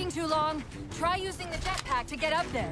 taking too long. Try using the jetpack to get up there.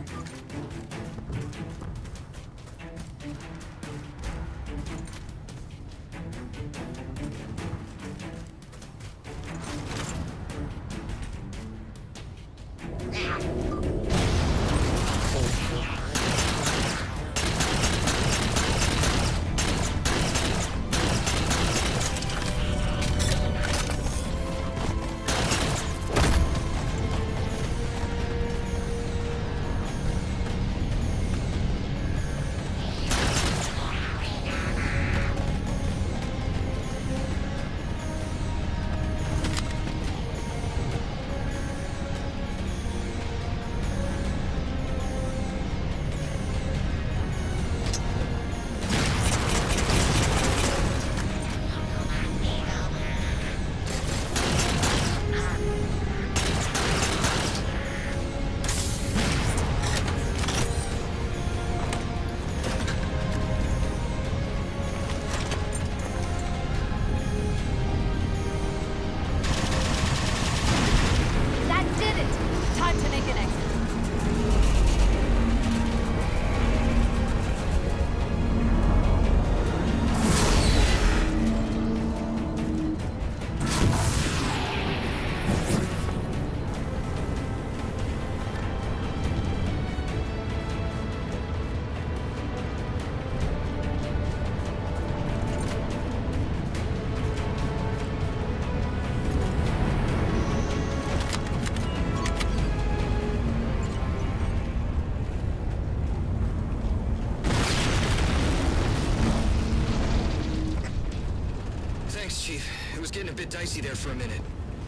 It was getting a bit dicey there for a minute.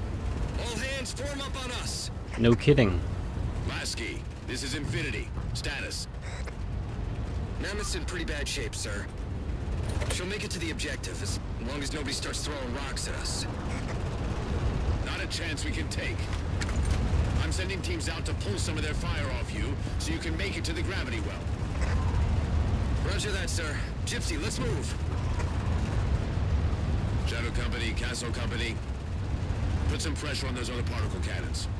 All hands form up on us. No kidding. Lasky, this is Infinity. Status. Mammoth's in pretty bad shape, sir. She'll make it to the objective as long as nobody starts throwing rocks at us. Not a chance we can take. I'm sending teams out to pull some of their fire off you so you can make it to the gravity well. Roger that, sir. Gypsy, let's move. Shadow Company, Castle Company, put some pressure on those other particle cannons.